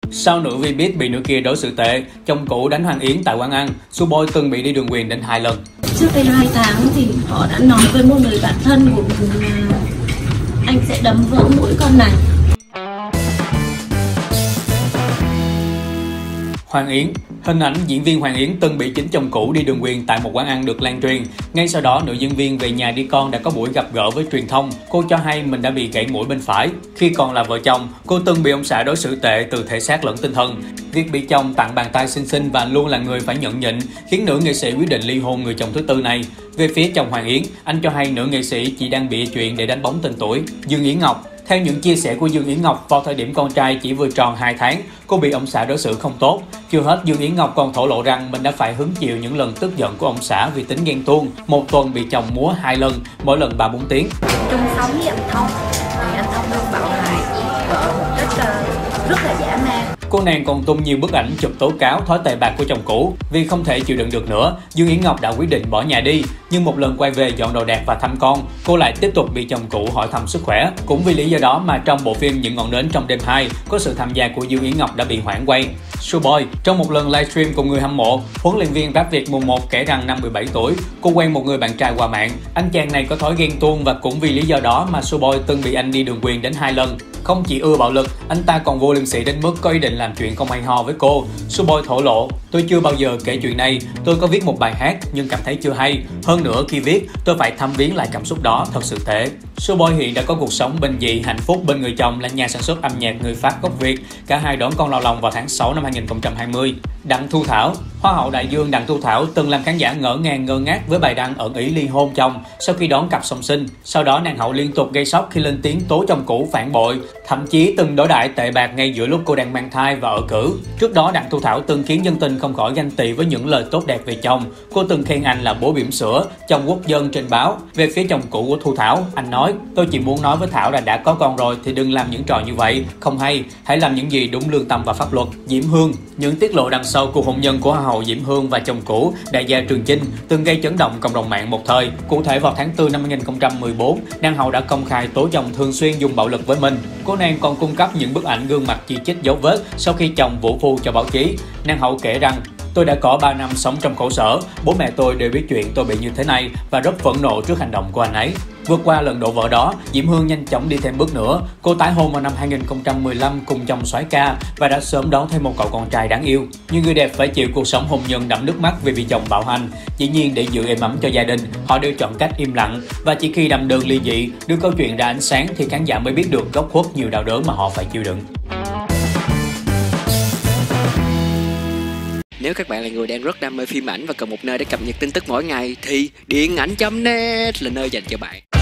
Sau nữ Vbiz bị nữ kia đối xử tệ, chồng cũ đánh Hoàng Yến tại quán ăn, Suboi từng bị đi đường quyền đến 2 lần. Trước đây 2 tháng thì họ đã nói với một người bạn thân của mình là anh sẽ đấm vỡ mũi con này. Hoàng Yến. Hình ảnh diễn viên Hoàng Yến từng bị chính chồng cũ đi đường quyền tại một quán ăn được lan truyền. Ngay sau đó, nữ diễn viên về nhà đi con đã có buổi gặp gỡ với truyền thông. Cô cho hay mình đã bị gãy mũi bên phải. Khi còn là vợ chồng, cô từng bị ông xã đối xử tệ từ thể xác lẫn tinh thần. Việc bị chồng tặng bàn tay xinh xinh và luôn là người phải nhẫn nhịn khiến nữ nghệ sĩ quyết định ly hôn người chồng thứ tư này. Về phía chồng Hoàng Yến, anh cho hay nữ nghệ sĩ chỉ đang bịa chuyện để đánh bóng tên tuổi. Dương Yến Ngọc. Theo những chia sẻ của Dương Yến Ngọc, vào thời điểm con trai chỉ vừa tròn 2 tháng, cô bị ông xã đối xử không tốt. Chưa hết, Dương Yến Ngọc còn thổ lộ rằng mình đã phải hứng chịu những lần tức giận của ông xã vì tính ghen tuông. Một tuần bị chồng múa 2 lần, mỗi lần 3-4 tiếng. Chung sống với anh Thông, thì anh Thông luôn bạo hại vợ một cách rất là dã man. Cô nàng còn tung nhiều bức ảnh chụp tố cáo thói tệ bạc của chồng cũ. Vì không thể chịu đựng được nữa, Dương Yến Ngọc đã quyết định bỏ nhà đi. Nhưng một lần quay về dọn đồ đạc và thăm con, cô lại tiếp tục bị chồng cũ hỏi thăm sức khỏe. Cũng vì lý do đó mà trong bộ phim Những ngọn nến trong đêm 2, có sự tham gia của Dương Yến Ngọc đã bị hoãn quay. Suboi. Trong một lần livestream cùng người hâm mộ, huấn luyện viên Rap Việt mùng 1 kể rằng năm 17 tuổi, cô quen một người bạn trai qua mạng. Anh chàng này có thói ghen tuông và cũng vì lý do đó mà Suboi từng bị anh đi đường quyền đến 2 lần. Không chỉ ưa bạo lực, anh ta còn vô liêm sỉ đến mức có ý định làm chuyện không hay ho với cô. Suboi thổ lộ, tôi chưa bao giờ kể chuyện này, tôi có viết một bài hát nhưng cảm thấy chưa hay. Hơn nữa khi viết, tôi phải thăm viếng lại cảm xúc đó, thật sự tệ. Suboi hiện đã có cuộc sống bình dị, hạnh phúc bên người chồng là nhà sản xuất âm nhạc người Pháp gốc Việt. Cả hai đón con lào lòng vào tháng 6 năm 2020. Đặng Thu Thảo. Hoa hậu đại dương Đặng Thu Thảo từng làm khán giả ngỡ ngàng ngơ ngác với bài đăng ẩn ý ly hôn chồng sau khi đón cặp song sinh. Sau đó nàng hậu liên tục gây sốc khi lên tiếng tố chồng cũ phản bội, thậm chí từng đối đãi tệ bạc ngay giữa lúc cô đang mang thai và ở cữ. Trước đó Đặng Thu Thảo từng khiến dân tình không khỏi ganh tị với những lời tốt đẹp về chồng. Cô từng khen anh là bố bỉm sữa, chồng quốc dân trên báo. Về phía chồng cũ của Thu Thảo, anh nói: tôi chỉ muốn nói với Thảo là đã có con rồi thì đừng làm những trò như vậy, không hay, hãy làm những gì đúng lương tâm và pháp luật. Diễm Hương. Những tiết lộ đằng sau cuộc hôn nhân của Hoa hậu Diễm Hương và chồng cũ đại gia Trường Chinh từng gây chấn động cộng đồng mạng một thời. Cụ thể vào tháng 4 năm 2014, nàng hậu đã công khai tố chồng thường xuyên dùng bạo lực với mình. Cô nàng còn cung cấp những bức ảnh gương mặt chỉ trích dấu vết sau khi chồng vũ phu cho báo chí. Nàng hậu kể rằng: tôi đã có 3 năm sống trong khổ sở, bố mẹ tôi đều biết chuyện tôi bị như thế này và rất phẫn nộ trước hành động của anh ấy. Vượt qua lần đổ vỡ đó, Diễm Hương nhanh chóng đi thêm bước nữa. Cô tái hôn vào năm 2015 cùng chồng soái ca và đã sớm đón thêm một cậu con trai đáng yêu. Nhiều người đẹp phải chịu cuộc sống hôn nhân đẫm nước mắt vì bị chồng bạo hành. Dĩ nhiên để giữ êm ấm cho gia đình, họ đều chọn cách im lặng và chỉ khi đâm đơn ly dị, đưa câu chuyện ra ánh sáng thì khán giả mới biết được góc khuất nhiều đau đớn mà họ phải chịu đựng. Nếu các bạn là người đang rất đam mê phim ảnh và cần một nơi để cập nhật tin tức mỗi ngày thì Điện ảnh.net là nơi dành cho bạn.